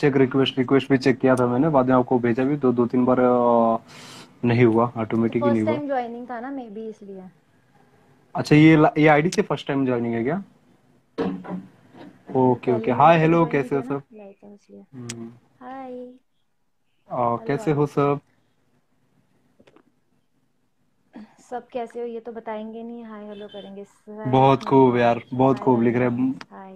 Check request request भी check किया था मैंने, बाद में आपको भेजा भी, दो दो तीन बार नहीं हुआ, तो ऑटोमेटिक ही नहीं फर्स्ट हुआ। टाइम ज्वाइनिंग था ना, मे बी इसलिए। अच्छा, ये आईडी से फर्स्ट टाइम ज्वाइनिंग है क्या? ओके ओके, पहले मैंने हाय तो हेलो, ज्वाइन नहीं कैसे हो किया ना, सब? लाइक इसलिए। हम्म, हाय। हेलो कैसे हो आदि। सब? सब कैसे हो ये तो बताएंगे नहीं, हाय हेलो करेंगे। बहुत सैफ खूब यार, मनोज, बहुत हाय खूब लिख रहे अनस, हैं। हाय।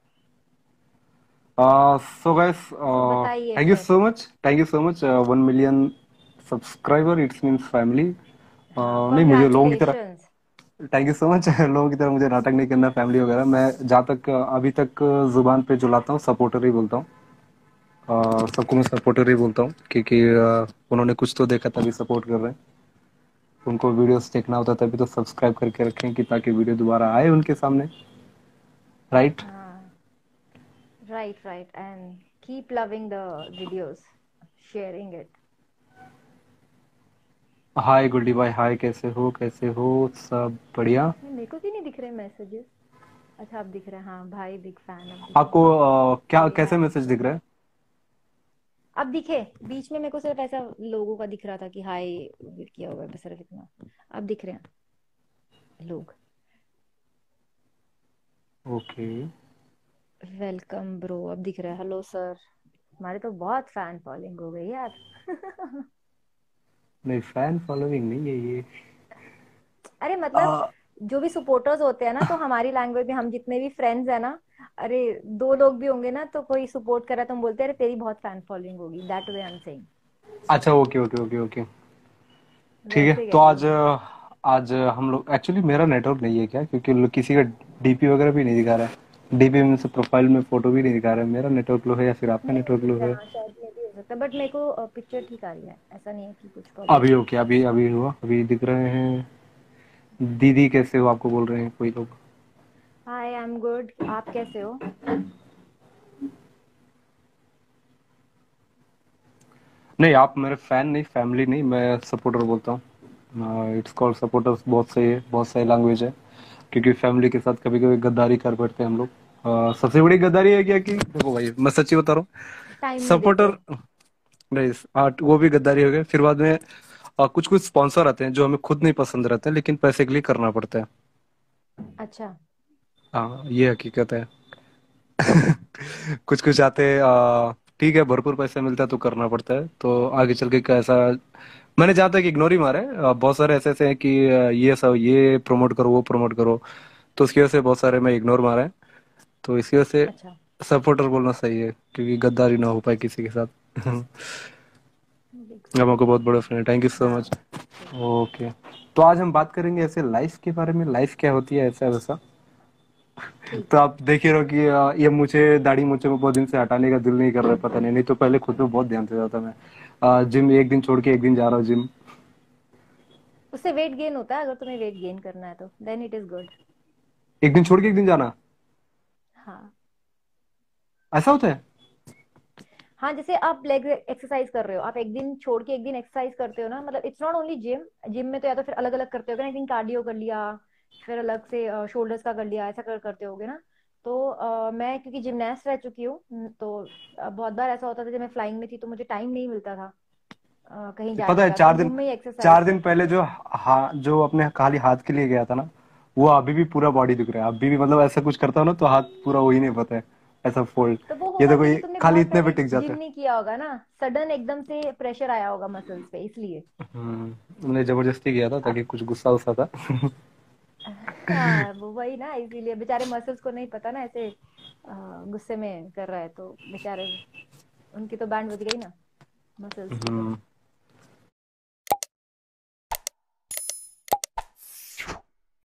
सो गाइस, सो बताइए थैंक यू फिर। So much, thank you so much, 1 million subscriber, it's means family. हाँ, नहीं, मुझे लोगों की तरह, congratulations. Thank you so much. लोगों की तरह मुझे नाटक नहीं करना, फैमिली वगैरह। मैं जहाँ तक अभी तक जुबान पे जो लाता हूँ, सपोर्टर ही बोलता हूँ। सबको मैं सपोर्टर ही बोलता हूँ, क्योंकि उन्होंने कुछ तो देखा तभी सपोर्ट कर रहे हैं। उनको वीडियोस देखना होता है तभी तो सब्सक्राइब करके रखें, कि ताकि वीडियो दोबारा आए उनके सामने, राइट? हाँ, right right, and keep loving the videos, sharing it. Hi Guldi भाई, हाय, कैसे हो सब? बढ़िया। मेरे को क्यों नहीं दिख रहे मैसेजेस? अच्छा, अब दिख रहे हैं, हाँ भाई, बिग फैन, अब दिखे। आपको क्या हे कैसे आदि। मैसेज दिख रहा है? अब दिखे। बीच में मेरे को सिर्फ ऐसा लोगों का दिख रहा था कि हाय किया हुआ है, बस सिर्फ इतना। अब दिख रहे हैं लोग। ओके। वेलकम ब्रो, अब दिख रहा है, हेलो सर। हमारे तो बहुत फैन फॉलोइंग हो गई यार। नहीं, फैन फॉलोइंग नहीं है ये। अरे मतलब, आ, जो भी सपोर्टर्स होते हैं ना, तो हमारी लैंग्वेज में हम जितने भी फ्रेंड्स है ना, अरे दो लोग भी होंगे ना, तो कोई सपोर्ट कर रहा है तो हम बोलते हैं अरे तेरी बहुत फैन फॉलोइंग होगी, that way I am saying. अच्छा, ओके ओके ओके ओके। ठीक है, वैसे तो कह रही आज हूँ। आज हम लोग, एक्चुअली मेरा नेटवर्क नहीं है क्या, क्योंकि किसी का डीपी वगैरह भी नहीं दिखा रहा है, डीपी में से प्रोफाइल में फोटो भी नहीं दिखा रहा है। मेरा नेटवर्क लो है या फिर आपका नहीं नहीं नेटवर्क दिख लो रहा है, है? हाँ शायद ये भी हो सकता है, बट मेरे को पिक्चर ठीक आ रही है, ऐसा नहीं है कि कुछ प्रॉब्लम अभी है। ओके, अभी अभी हुआ, अभी दिख रहे हैं। दीदी कैसे हो, आपको बोल रहे हैं कोई लोग। हाय, आई एम गुड, आप कैसे हो? नहीं, आप मेरे फैन नहीं, फैमिली नहीं, मैं सपोर्टर बोलता हूँ। इट्स कॉल्ड सपोर्टर्स, बहुत सही है, बहुत सही लैंग्वेज है। क्योंकि फैमिली के साथ कभी कभी गद्दारी कर बैठते हैं हम लोग। सबसे बड़ी गद्दारी है क्या, कि देखो भाई, मैं सच्ची बता रहा टाइम हूँ, नहीं देते। सपोर्टर नहीं। वो भी गद्दारी हो गया, फिर बाद में कुछ कुछ स्पॉन्सर आते हैं जो हमें खुद नहीं पसंद रहते हैं, लेकिन पैसे के लिए करना पड़ता है। अच्छा। हाँ, ये हकीकत है। कुछ कुछ आते हैं, ठीक है, भरपूर पैसा मिलता है तो करना पड़ता है, तो आगे चल के कैसा। मैंने जहाँ तक इग्नोर ही मारा है, बहुत सारे ऐसे ऐसे हैं कि ये सब, ये प्रमोट करो, वो प्रमोट करो, तो उसकी वजह से बहुत सारे मैं इग्नोर मारा है। तो इसी वजह से अच्छा। सपोर्टर बोलना सही है, क्योंकि गद्दारी ना हो पाए किसी के साथ। बिग आप फैन। आपको बहुत बड़ा फ्रेंड, थैंक यू सो हाँ, मच। ठीक है। ओके, तो आज हम बात करेंगे ऐसे लाइफ के बारे में, लाइफ क्या होती है, ऐसा वैसा। ठीक तो है। आप देख ही रहो कि ये मुझे दाढ़ी मुझे को बहुत दिन से हटाने का दिल नहीं कर रहा है, पता नहीं, नहीं तो पहले खुद पे बहुत ध्यान देता था मैं। जिम एक दिन छोड़ के एक दिन जा रहा हूँ जिम। उससे वेट गेन होता है, अगर तुम्हें वेट गेन करना है तो देन इट इज गुड। एक दिन छोड़ के एक दिन जाना, हाँ। ऐसा होता है? हाँ, जैसे आप लेग एक्सरसाइज कर रहे हो, आप एक दिन छोड़ के एक दिन एक्सरसाइज करते हो ना, मतलब it's not only gym. Gym में तो या तो फिर अलग अलग करते होगे ना, एक दिन कार्डियो कर लिया, फिर अलग से शोल्डर्स का कर लिया, ऐसा करते होगे ना। तो मैं क्योंकि जिमनास्ट रह चुकी हूँ, तो बहुत बार ऐसा होता था जब मैं फ्लाइंग में थी तो मुझे टाइम नहीं मिलता था कहीं पता जाने है, का, तो जिम में ही एक्सरसाइज चार दिन करती पहले थी। जो अपने खाली हाथ के लिए गया था ना, वो अभी भी पूरा बॉडी दिख रहा है, अभी भी, मतलब ऐसा कुछ करता हूँ ना तो हाथ पूरा, वही नहीं पता है, ऐसा फोल्ड। तो वो ये होगा देखो, क्योंकि ये तुमने खाली बहुत इतने पे पहले टिक जाता जिम है। नहीं किया होगा ना, सडन एकदम से प्रेशर आया होगा मसल्स पे, इसलिए। मैंने जबरदस्ती किया था ताकि कुछ गुस्सा उस्सा था। हाँ, वो वही ना, इसीलिए बेचारे मसल्स को नहीं पता ना ऐसे गुस्से में कर रहा है तो बेचारे, उनकी तो बैंड बज गई ना, मसल्स की तो।